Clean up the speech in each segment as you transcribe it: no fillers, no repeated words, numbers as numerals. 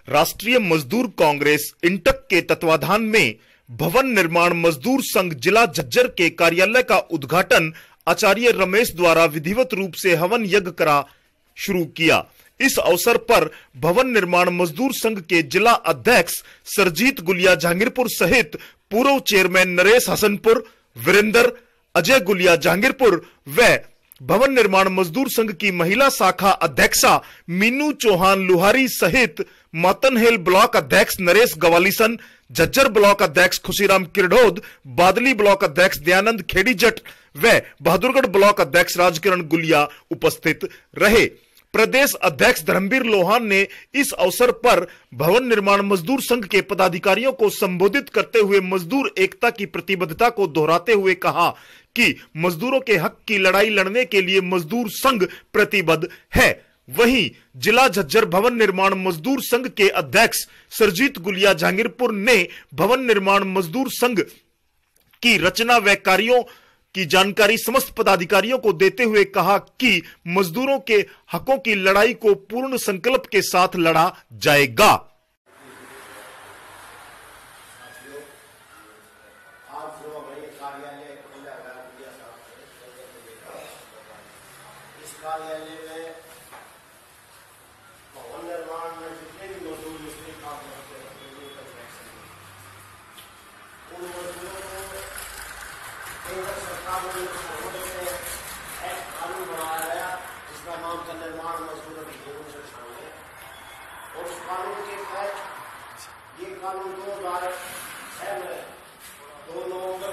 राष्ट्रीय मजदूर कांग्रेस इंटक के तत्वाधान में भवन निर्माण मजदूर संघ जिला झज्जर के कार्यालय का उद्घाटन आचार्य रमेश द्वारा विधिवत रूप से हवन यज्ञ करा शुरू किया। इस अवसर पर भवन निर्माण मजदूर संघ के जिला अध्यक्ष सरजीत गुलिया जहांगीरपुर सहित पूर्व चेयरमैन नरेश हसनपुर, वीरेंद्र, अजय गुलिया जहांगीरपुर व भवन निर्माण मजदूर संघ की महिला शाखा अध्यक्षा मीनू चौहान लुहारी सहित मातनहेल ब्लॉक अध्यक्ष नरेश गवालीसन, झज्जर ब्लॉक अध्यक्ष खुशीराम किरडोद, बादली ब्लॉक अध्यक्ष दयानंद खेड़ी जट व बहादुरगढ़ ब्लॉक अध्यक्ष राजकिरण गुलिया उपस्थित रहे। प्रदेश अध्यक्ष धर्मवीर लोहान ने इस अवसर पर भवन निर्माण मजदूर संघ के पदाधिकारियों को संबोधित करते हुए मजदूर एकता की प्रतिबद्धता को दोहराते हुए कहा कि मजदूरों के हक की लड़ाई लड़ने के लिए मजदूर संघ प्रतिबद्ध है। वहीं जिला झज्जर भवन निर्माण मजदूर संघ के अध्यक्ष सरजीत गुलिया जहांगीरपुर ने भवन निर्माण मजदूर संघ की रचना व कार्यों की जानकारी समस्त पदाधिकारियों को देते हुए कहा कि मजदूरों के हकों की लड़ाई को पूर्ण संकल्प के साथ लड़ा जाएगा। इस कार्यालय में भवन निर्माण में जितने भी मजदूर मिस्त्री काम करते हैं उन मजदूरों को केंद्र सरकार ने एक कानून बनाया गया जिसका नाम था निर्माण मजदूर अधिनियम संशोधन है। और उस कानून के तहत ये कानून 2006 में 2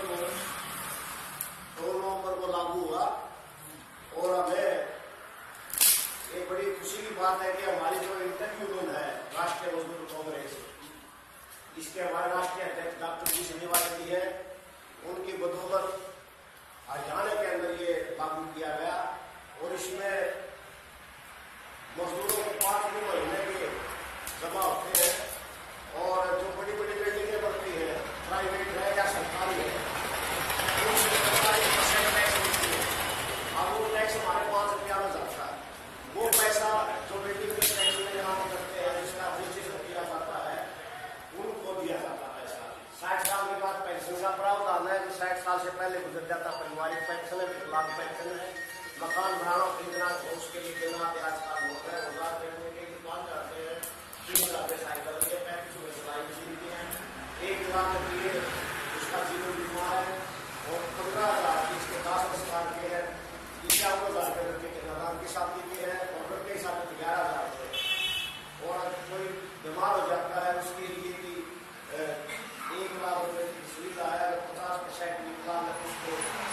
नवंबर को लागू हुआ। और हमें एक बड़ी खुशी की बात है कि हमारी जो इंटक यूनियन है राष्ट्रीय मजदूर कांग्रेस, इसके हमारे राष्ट्रीय अध्यक्ष डॉक्टर जी श्रीनिवास है, उनकी बदौलत हरियाणा के अंदर ये लागू किया गया। और इसमें मजदूरों को 5 महीने के जमा होते हैं और जो बड़ी बड़ी बिल्डिंगें बनती है प्राइवेट है या सरकारी है हमारे 5 रुपया में जाता है। वो पैसा जो बिल्डिंग के टैक्स में जमा करते हैं जिसका रजिस्ट्रेशन किया जाता है उनको दिया जाता है पैसा। 60 साल के बाद पेंशन का प्रावधान है कि 60 साल से पहले गुजर जाता पारिवारिक पेंशन है, विकलांग पेंशन है, मकान बनाना खरीदना उसके लिए देना आजकल होता है। 1000 रुपये के दुकान जाते हैं, 3000 रुपये साइकिल के 35 सिलाई मशीन के हैं, 1 लाख रुपये उसका जीवन बीमा है और 15,000 की इसके 10 साल के है, 51,000 रुपये के नाम की शादी के है और लड़के की शादी 11,000 रुपये। और कोई बीमार हो जाता है उसके लिए भी 1 लाख रुपये की सुविधा है। 50% विकलांग है उसको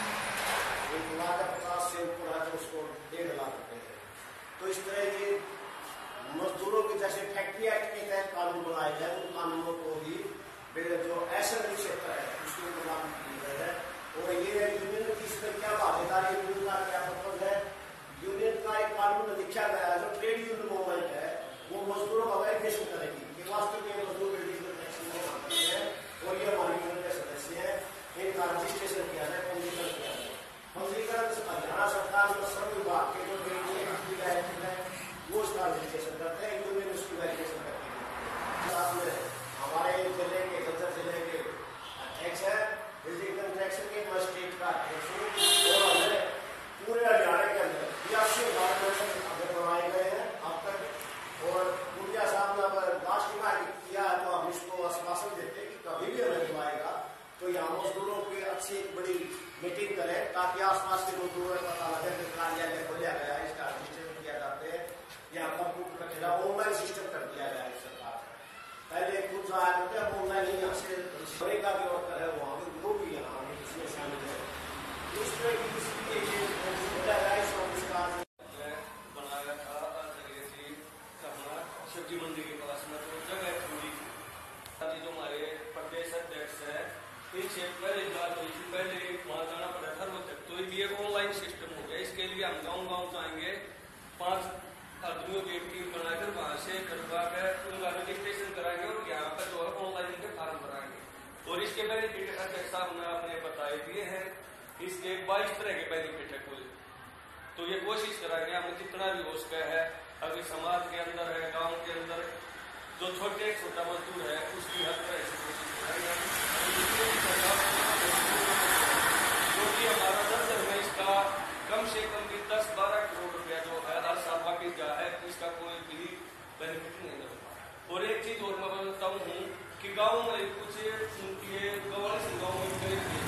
1,50,000 से ऊपर है तो उसको 1.5 लाख रुपये है। तो इस तरह के मजदूरों के जैसे फैक्ट्री एक्ट के तहत कानून बनाए गए उन कानूनों को भी जो ऐसा क्षेत्र है उसको लागू किया गया है। और ये यूनियन की इसमें क्या भागीदारी, यूनियन का क्या मतलब है, यूनियन का एक कानून लिखा गया है जो ट्रेड यूनियन मूवमेंट है वो मजदूरों का वेरिफिकेशन करेगी कि वास्तव में मजदूर बिल्डिंग में टैक्स नहीं मानते हैं और ये हमारी यूनियन के सदस्य हैं, इनका रजिस्ट्रेशन किया जाए, पंजीकरण किया जाए। पंजीकरण हरियाणा सरकार और श्रम विभाग के जो है वो उसका रजिस्ट्रेशन करते हैं, यूनियन उसकी वेरिफिकेशन करती है। साथ में हमारे जिले के झज्जर जिले के अध्यक्ष है बिल्डिंग कंस्ट्रक्शन के मजिस्ट्रेट का अध्यक्ष और हमें पूरे हरियाणा के अंदर 82,000 बनाए गए हैं अब तक। और गुड़िया साहब ने लास्ट में किया है तो हम इसको आश्वासन देते हैं कि कभी भी हमें बुलाएगा तो यहाँ मजदूरों की अच्छी एक बड़ी मीटिंग करें ताकि आसपास के मजदूरों को पता लगे कि कार्यालय खोला गया है, इसका रजिस्ट्रेशन किया जाते हैं, यहाँ कंप्यूटर रखेगा, ऑनलाइन सिस्टम कर दिया गया है सरकार। पहले खुद आया करते अब ऑनलाइन ही यहाँ से का भी वर्कर है वहाँ पे वो भी यहाँ इसमें शामिल है। इस तरह की बनाया था सब्जी मंडी के पास में तो जगह पूरी जो हमारे प्रदेश अध्यक्ष है इनसे पहले बात हुई थी, पहले वहाँ जाना पड़ा था वो तक तो ये ऑनलाइन सिस्टम हो गया। इसके लिए हम गाँव जाएंगे, 5 आदमियों की टीम बनाकर वहाँ से करवा कर उनका रजिस्ट्रेशन कराएंगे और यहाँ पर जो है ऑनलाइन उनके फार्म भराएंगे। और इसके बेनिफिट अध्यक्ष साहब ने आपने बताए दिए हैं, इसके 22 तरह के बेनिफिट है कुल। तो ये कोशिश कराएंगे हम जितना भी हो सका है अभी समाज के अंदर है, गांव के अंदर जो जो छोटे छोटा मजदूर है उसकी हर तरह से कोशिश कराएंगे, क्योंकि हमारा दफ्तर में इसका कम से कम भी 10-12 करोड़ रुपया जो है हर साल वापिस जा है, इसका कोई भी बेनिफिट नहीं मिल रहा। और एक चीज और मैं बताता हूँ कि गाँव में कुछ ये गवर्नेंस गाँव में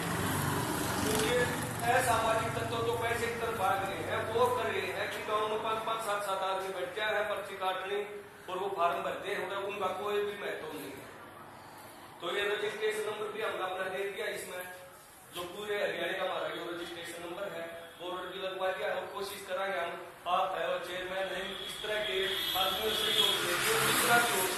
कुछ असामाजिक तत्व तो पैसे की तरफ भाग रहे हैं, वो कर रहे हैं कि गाँव में 5-5, 7-7 आदमी बैठते हैं पर्ची काटने और वो फार्म भरते हैं, उनका कोई भी महत्व नहीं है। तो ये रजिस्ट्रेशन नंबर भी हमने अपना दे दिया, इसमें जो पूरे हरियाणा का हमारा जो रजिस्ट्रेशन नंबर है वो भी लगवा दिया और कोशिश कराएंगे हम, आप है और चेयरमैन इस तरह के आदमियों से